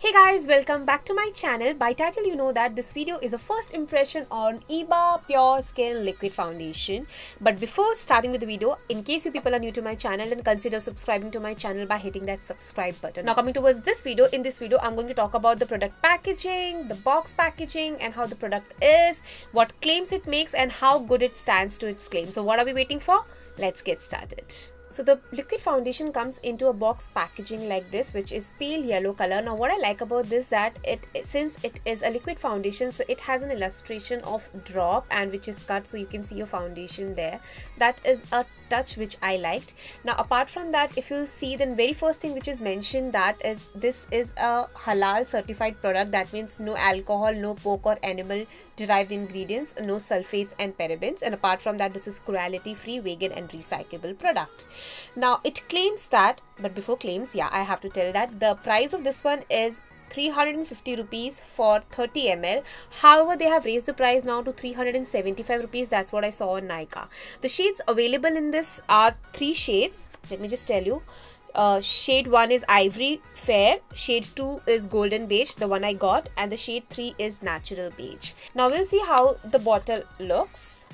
Hey guys, welcome back to my channel. By title you know that this video is a first impression on Iba Pure Skin Liquid Foundation. But before starting with the video, in case you people are new to my channel, then consider subscribing to my channel by hitting that subscribe button. Now coming towards this video, in this video I'm going to talk about the product packaging, the box packaging and how the product is, what claims it makes and how good it stands to its claim. So what are we waiting for? Let's get started. So the liquid foundation comes into a box packaging like this, which is pale yellow color. Now what I like about this that since it is a liquid foundation, so it has an illustration of drop and which is cut, so you can see your foundation there. That is a touch which I liked. Now apart from that, if you'll see, then very first thing which is mentioned that is this is a halal certified product. That means no alcohol, no pork or animal derived ingredients, no sulfates and parabens, and apart from that, this is cruelty free, vegan and recyclable product. Now it claims that, but before claims, yeah, I have to tell that the price of this one is 350 rupees for 30 ml. However, they have raised the price now to 375 rupees. That's what I saw on Nykaa. The shades available in this are 3 shades. Let me just tell you. Shade 1 is ivory fair, shade 2 is golden beige, the one I got, and the shade 3 is natural beige. Now we'll see how the bottle looks.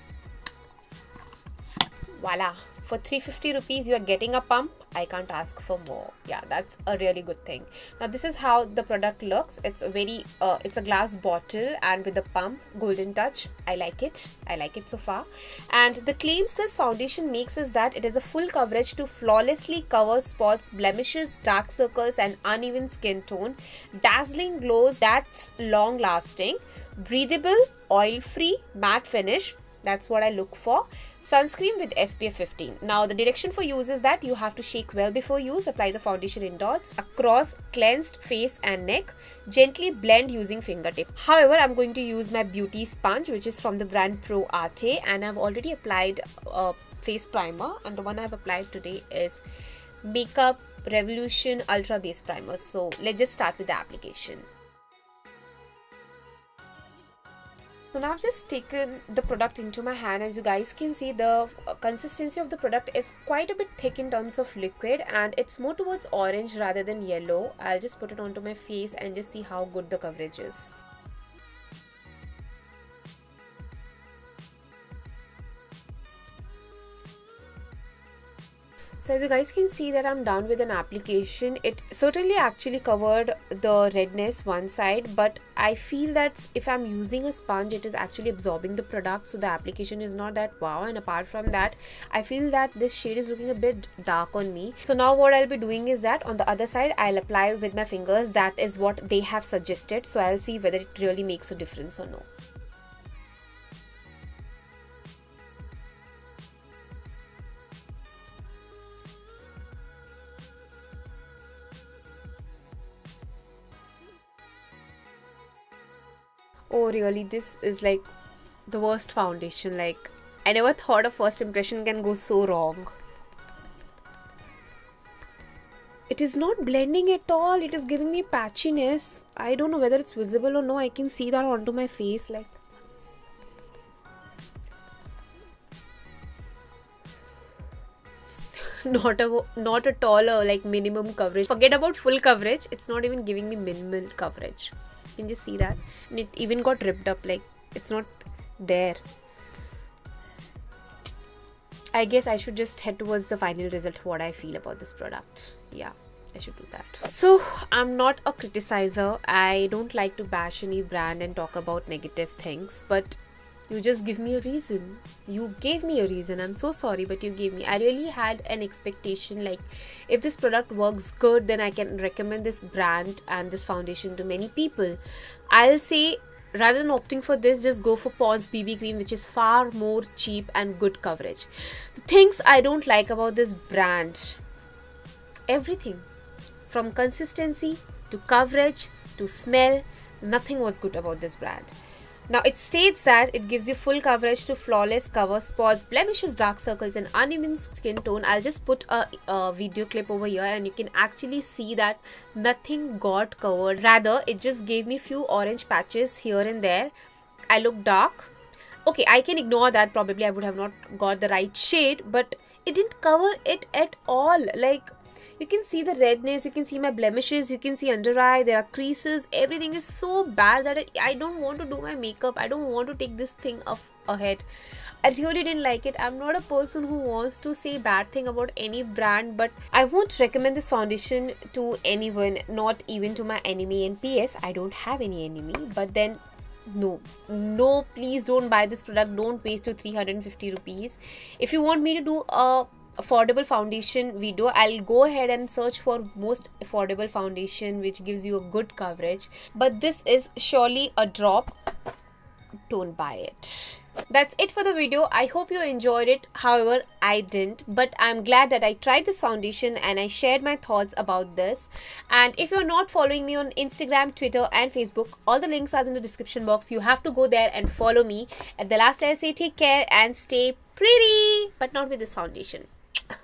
Voila! For 350 rupees you are getting a pump. I can't ask for more. Yeah, that's a really good thing. Now this is how the product looks. It's a very it's a glass bottle and with a pump, golden touch. I like it so far. And the claims this foundation makes is that it is a full coverage to flawlessly cover spots, blemishes, dark circles and uneven skin tone, dazzling glows that's long lasting, breathable, oil free, matte finish. That's what I look for. Sunscreen with SPF 15. Now the direction for use is that you have to shake well before use. Apply the foundation in dots across cleansed face and neck. Gently blend using fingertip. However, I'm going to use my beauty sponge, which is from the brand Pro Arte, and I've already applied a face primer, and the one I've applied today is Makeup Revolution Ultra Base Primer. So let's just start with the application. So now I've just taken the product into my hand. As you guys can see, the consistency of the product is quite a bit thick in terms of liquid, and it's more towards orange rather than yellow. I'll just put it onto my face and just see how good the coverage is. So as you guys can see that I'm done with an application. It certainly actually covered the redness one side, but I feel that if I'm using a sponge, it is actually absorbing the product, so the application is not that wow. And apart from that, I feel that this shade is looking a bit dark on me. So now what I'll be doing is that on the other side, I'll apply with my fingers. That is what they have suggested, so I'll see whether it really makes a difference or no. Oh really, this is like the worst foundation. Like, I never thought a first impression can go so wrong. It is not blending at all. It is giving me patchiness. I don't know whether it's visible or no. I can see that onto my face. Like, not at all a like minimum coverage. Forget about full coverage. It's not even giving me minimal coverage. You can just see that, and it even got ripped up. Like, it's not there. I guess I should just head towards the final result, what I feel about this product. Yeah, I should do that. So I'm not a criticizer. I don't like to bash any brand and talk about negative things, but you just give me a reason. You gave me a reason. I'm so sorry, but you gave me. I really had an expectation, like, if this product works good, then I can recommend this brand and this foundation to many people. I'll say, rather than opting for this, just go for Pond's BB cream, which is far more cheap and good coverage. The things I don't like about this brand, everything from consistency to coverage to smell, nothing was good about this brand. Now it states that it gives you full coverage to flawless cover spots, blemishes, dark circles and uneven skin tone. I'll just put a video clip over here and you can actually see that nothing got covered. Rather, it just gave me few orange patches here and there. I look dark. Okay, I can ignore that. Probably I would have not got the right shade, but it didn't cover it at all. Like, You can see the redness, you can see my blemishes, you can see under eye, there are creases. Everything is so bad that I don't want to do my makeup. I don't want to take this thing ahead. I really didn't like it. I'm not a person who wants to say bad thing about any brand, but I won't recommend this foundation to anyone, not even to my enemy. And PS, I don't have any enemy, but then no, please don't buy this product. Don't waste your 350 rupees. If you want me to do a affordable foundation video, I'll go ahead and search for most affordable foundation which gives you a good coverage, but this is surely a drop. Don't buy it. That's it for the video. I hope you enjoyed it. However, I didn't, but I'm glad that I tried this foundation and I shared my thoughts about this. And if you're not following me on Instagram, Twitter and Facebook, all the links are in the description box. You have to go there and follow me. At the last, I'll say take care and stay pretty, but not with this foundation.